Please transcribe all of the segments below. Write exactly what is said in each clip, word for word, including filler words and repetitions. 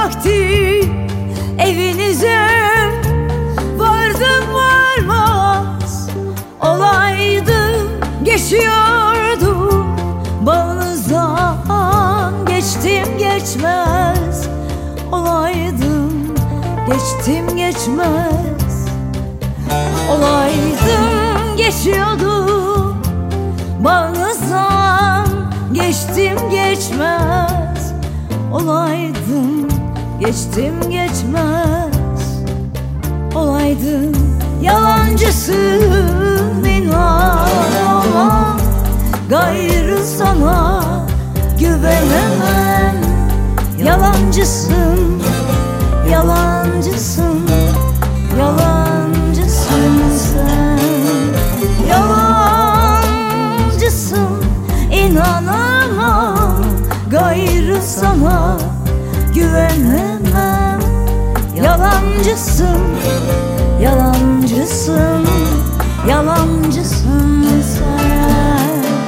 vakti evinize vardım varmaz olaydım, geçiyordum bağınızdan, geçtim geçmez olaydım, geçtim geçmez olaydım, geçiyordum bağınızdan, geçtim geçmez olaydım, geçtim geçmez olaydım. Yalancısın inan, gayrı sana güvenemem. Yalancısın, yalancısın, yalancısın sen. Yalancısın, inanamam, gayrı sana güvenemem. Yalancısın, yalancısın, yalancısın sen.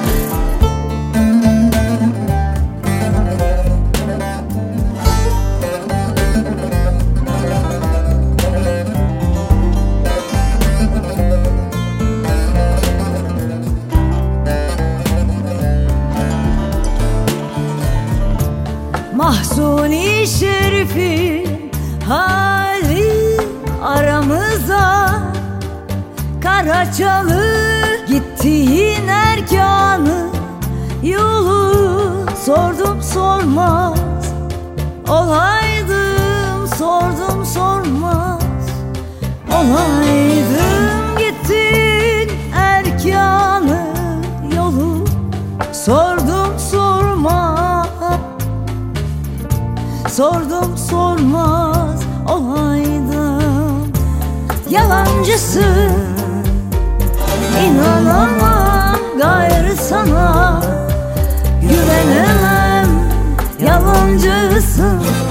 Mahzuni Şerif'in hali aramıza, Karaçalı gittiğin erkanı yolu sordum sormaz olaydım, sordum sormaz olaydım. Gittin erkanı yolu sordum sormaz, sordum sormaz olaydım. Yalancısın, inanamam, gayrı sana güvenemem. Yalancısın,